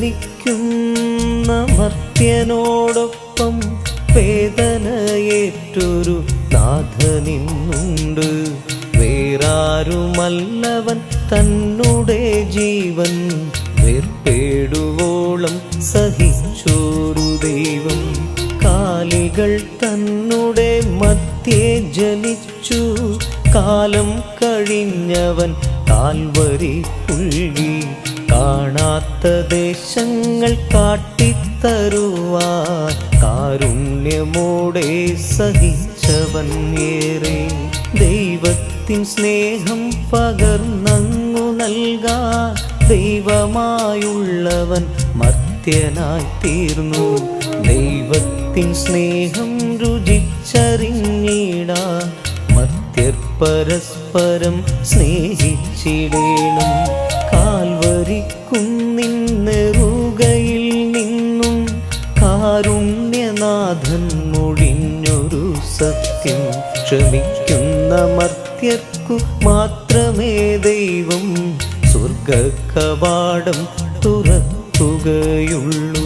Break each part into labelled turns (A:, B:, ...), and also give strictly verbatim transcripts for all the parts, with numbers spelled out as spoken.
A: സഹിക്കുന്ന മർത്യനോടൊപ്പം വേദനയേറ്റൊരു നാഥനിന്നുണ്ട്. വേറാരുമല്ലവൻ തന്നുടെ ജീവൻ വേർപേടുവോളം സഹിച്ചോരു ദൈവം. കാലികൾ തന്നുടെ മധ്യേ ജനിച്ചു, കാലം കഴിഞ്ഞവൻ കാൽവരി പുൽകി. കാണാത്ത ദേശങ്ങൾ കാട്ടിത്തരുവാൻ കാരുണ്യമോടെ സഹിച്ചവൻ ഏറെ. ദൈവത്തിൻ സ്നേഹം പകർന്നങ്ങു നൽകാൻ ദൈവമായുള്ളവൻ മർത്യനായി തീർന്നു. ദൈവത്തിൻ സ്നേഹം രുചിച്ചറിഞ്ഞിടാൻ മർത്യർ പരസ്പരം സ്നേഹിച്ചിടേണം. കാൽവരി കുന്നിൻ നെറുകയിൽ നിന്നും കാരുണ്യനാഥൻ മൊഴിഞ്ഞൊരു സത്യം. ക്ഷമിക്കുന്ന മർത്യർക്കു മാത്രമേ ദൈവം സ്വർഗകവാടം തുറക്കുകയുള്ളൂ.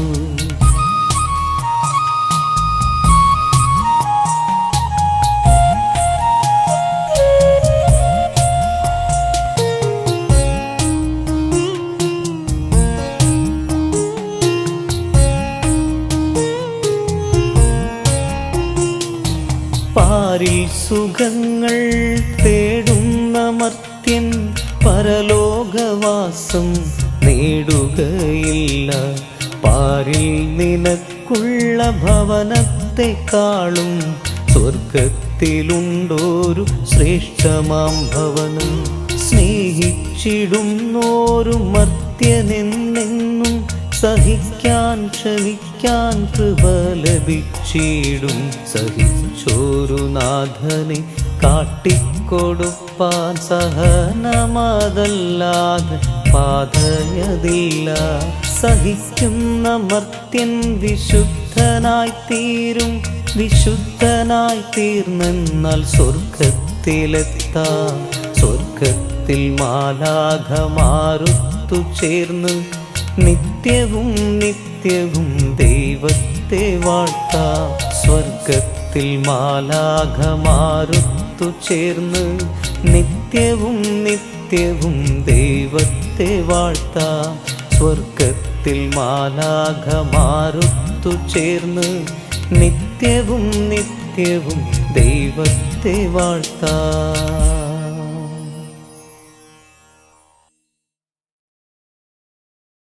A: പാരിൽ സുഖങ്ങൾ തേടുന്ന മർത്യൻ പരലോകവാസം നേടുകയില്ല. പാരിൽ നിനക്കുള്ള ഭവനത്തെക്കാളും സ്വർഗത്തിലുണ്ടോരു ശ്രേഷ്ഠമാം ഭവനം. സ്നേഹിച്ചിടുന്നോരു മർത്യനെന്നെന്നും സഹിക്കാൻ ക്ഷമിക്കാൻ കൃപ ലഭിച്ചിടും. സഹിച്ചോരു നാഥനെ കാട്ടിക്കൊടുപ്പാൻ സഹനമതല്ലാതെ പാതയതില്ല. സഹിക്കുന്ന മർത്യൻ വിശുദ്ധനായി തീരും. വിശുദ്ധനായി തീർന്നെന്നാൽ സ്വർഗത്തിലെത്താം. സ്വർഗത്തിൽ മാലാഖമാരുത്തു ചേർന്ന് നിത്യവും നിത്യവും ദൈവത്തെ വാഴ്ത്താം. സ്വർഗത്തിൽ മാലാഖമാരുത്തു ചേർന്ന് നിത്യവും നിത്യവും ദൈവത്തെ വാഴ്ത്താം. സ്വർഗത്തിൽ മാലാഖമാരുത്തു ചേർന്ന് നിത്യവും നിത്യവും ദൈവത്തെ വാഴ്ത്താം.